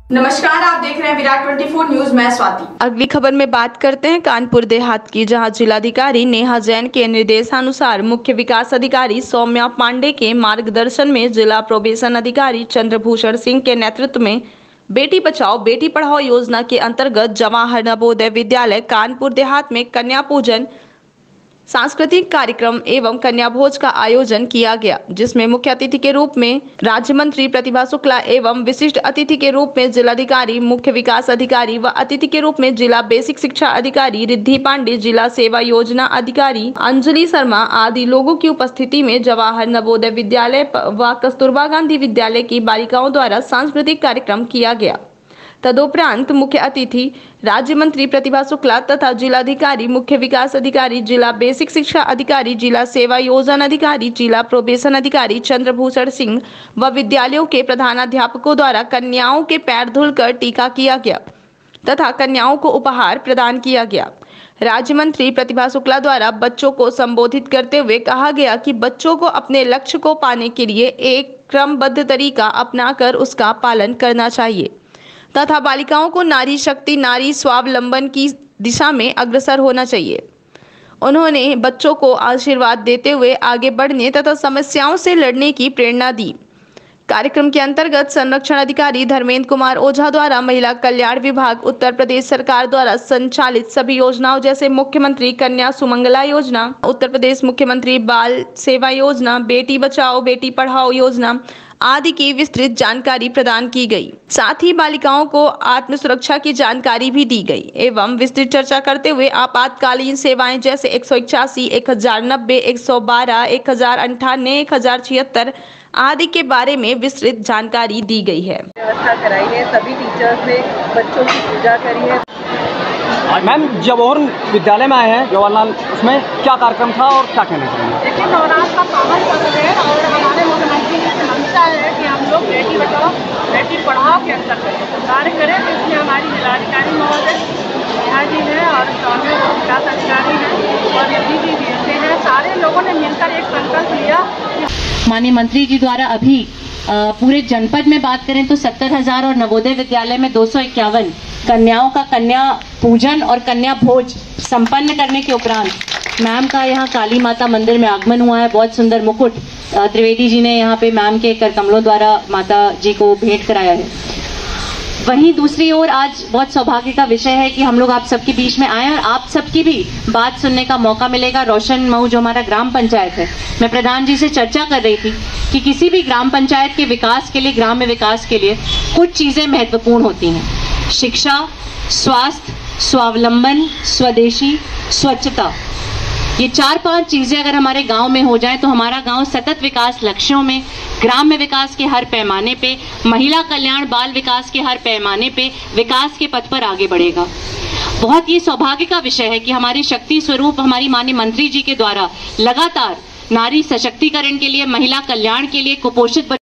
नमस्कार, आप देख रहे हैं विराट 24 न्यूज। मैं स्वाति। अगली खबर में बात करते हैं कानपुर देहात की, जहां जिलाधिकारी नेहा जैन के निर्देशानुसार मुख्य विकास अधिकारी सौम्या पांडे के मार्गदर्शन में जिला प्रोबेशन अधिकारी चंद्रभूषण सिंह के नेतृत्व में बेटी बचाओ बेटी पढ़ाओ योजना के अंतर्गत जवाहर नवोदय विद्यालय कानपुर देहात में कन्या पूजन, सांस्कृतिक कार्यक्रम एवं कन्या भोज का आयोजन किया गया, जिसमें मुख्य अतिथि के रूप में राज्य मंत्री प्रतिभा शुक्ला एवं विशिष्ट अतिथि के रूप में जिलाधिकारी, मुख्य विकास अधिकारी व अतिथि के रूप में जिला बेसिक शिक्षा अधिकारी रिद्धि पांडे, जिला सेवा योजना अधिकारी अंजलि शर्मा आदि लोगों की उपस्थिति में जवाहर नवोदय विद्यालय व कस्तूरबा गांधी विद्यालय की बालिकाओं द्वारा सांस्कृतिक कार्यक्रम किया गया। तदुपरांत मुख्य अतिथि राज्य मंत्री प्रतिभा शुक्ला तथा जिलाधिकारी, मुख्य विकास अधिकारी, जिला बेसिक शिक्षा अधिकारी, जिला सेवा योजना अधिकारी, जिला प्रोबेशन अधिकारी चंद्रभूषण सिंह व विद्यालयों के प्रधानाध्यापकों द्वारा कन्याओं के पैर धुलकर टीका किया गया तथा कन्याओं को उपहार प्रदान किया गया। राज्य मंत्री प्रतिभा शुक्ला द्वारा बच्चों को संबोधित करते हुए कहा गया कि बच्चों को अपने लक्ष्य को पाने के लिए एक क्रमबद्ध तरीका अपनाकर उसका पालन करना चाहिए तथा बालिकाओं को नारी शक्ति, नारी स्वावलंबन की दिशा में अग्रसर होना चाहिए। उन्होंने बच्चों को आशीर्वाद देते हुए आगे बढ़ने तथा समस्याओं से लड़ने की प्रेरणा दी। कार्यक्रम के अंतर्गत संरक्षण अधिकारी धर्मेंद्र कुमार ओझा द्वारा महिला कल्याण विभाग, उत्तर प्रदेश सरकार द्वारा संचालित सभी योजनाओं जैसे मुख्यमंत्री कन्या सुमंगला योजना, उत्तर प्रदेश मुख्यमंत्री बाल सेवा योजना, बेटी बचाओ बेटी पढ़ाओ योजना आदि की विस्तृत जानकारी प्रदान की गई। साथ ही बालिकाओं को आत्म सुरक्षा की जानकारी भी दी गई एवं विस्तृत चर्चा करते हुए आपातकालीन सेवाएं जैसे 181, 1090, 112, 1098, 1076 आदि के बारे में विस्तृत जानकारी दी गई है। व्यवस्था कराई है, सभी टीचर्स ने बच्चों की पूजा करी है। मैम, जवाहर विद्यालय में आए हैं जवाहरलाल, उसमें क्या कार्यक्रम था और क्या कहना चाहिए? देखिए, नवरात्र का पावन पर्व है और हमारे मुख्यमंत्री जी से मंशा है कि हम लोग बेटी बचाओ बेटी पढ़ाओ के अंतर्गत कार्य करें। तो इसमें हमारी जिलाधिकारी महोदय नेहा जी हैं और सौम्या विकास अधिकारी हैं और रिद्धि जी भी हैं। सारे लोगों ने मिलकर एक संकल्प लिया। माननीय मंत्री जी द्वारा अभी पूरे जनपद में बात करें तो 70,000 और नवोदय विद्यालय में 251 कन्याओं का कन्या पूजन और कन्या भोज संपन्न करने के उपरांत मैम का यहाँ काली माता मंदिर में आगमन हुआ है। बहुत सुंदर मुकुट त्रिवेदी जी ने यहाँ पे मैम के कर कमलों द्वारा माता जी को भेंट कराया है। वहीं दूसरी ओर आज बहुत सौभाग्य का विषय है कि हम लोग आप सबके बीच में आए और आप सबकी भी बात सुनने का मौका मिलेगा। रोशन मऊ जो हमारा ग्राम पंचायत है, मैं प्रधान जी से चर्चा कर रही थी कि किसी भी ग्राम पंचायत के विकास के लिए, ग्राम्य विकास के लिए कुछ चीजें महत्वपूर्ण होती हैं: शिक्षा, स्वास्थ्य, स्वावलंबन, स्वदेशी, स्वच्छता। ये 4-5 चीजें अगर हमारे गांव में हो जाए तो हमारा गांव सतत विकास लक्ष्यों में, ग्राम्य विकास के हर पैमाने पे, महिला कल्याण, बाल विकास के हर पैमाने पे विकास के पथ पर आगे बढ़ेगा। बहुत ही सौभाग्य का विषय है कि हमारी शक्ति स्वरूप हमारी माननीय मंत्री जी के द्वारा लगातार नारी सशक्तिकरण के लिए, महिला कल्याण के लिए, कुपोषित